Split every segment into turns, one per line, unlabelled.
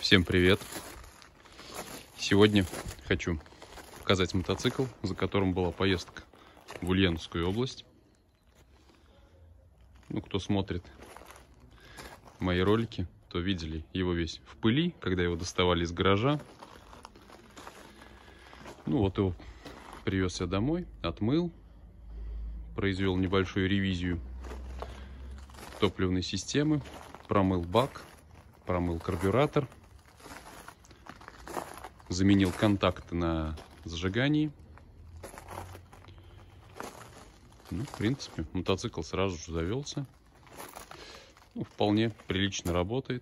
Всем привет! Сегодня хочу показать мотоцикл, за которым была поездка в Ульяновскую область. Кто смотрит мои ролики, то видели его весь в пыли, когда его доставали из гаража. Его привез я домой, отмыл, произвел небольшую ревизию топливной системы, промыл бак, промыл карбюратор, заменил контакты на зажигании. В принципе, мотоцикл сразу же завелся. Вполне прилично работает.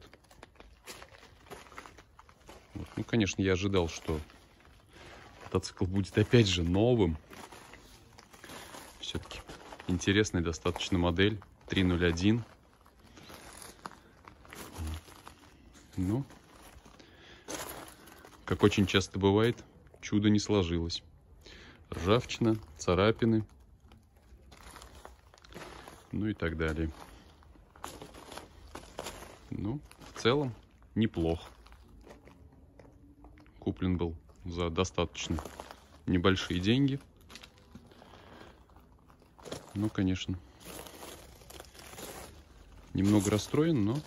Конечно, я ожидал, что мотоцикл будет опять же новым. Все-таки интересная достаточно модель 301. Как очень часто бывает, чудо не сложилось. Ржавчина, царапины, и так далее. В целом неплохо. Куплен был за достаточно небольшие деньги. Конечно, немного расстроен, но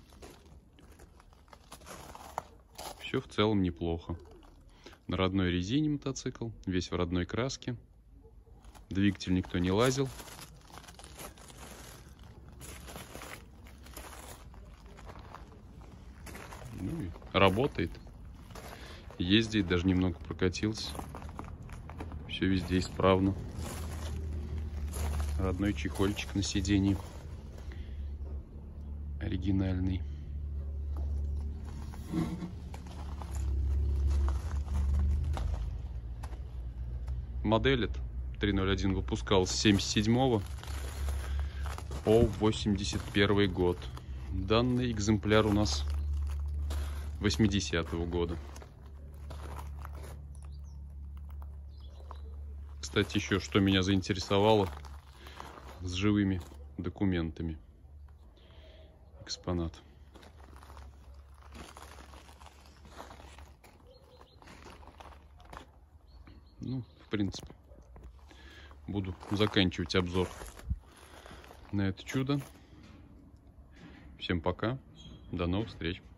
все в целом неплохо. На родной резине мотоцикл, весь в родной краске. Двигатель никто не лазил. И работает. Ездит, даже немного прокатился. Все везде исправно. Родной чехольчик на сиденье. Оригинальный. Модель 301 выпускалась с 77 по 81 год. Данный экземпляр у нас 80-го года. Кстати, еще что меня заинтересовало: с живыми документами. Экспонат. В принципе, буду заканчивать обзор на это чудо. Всем пока, до новых встреч.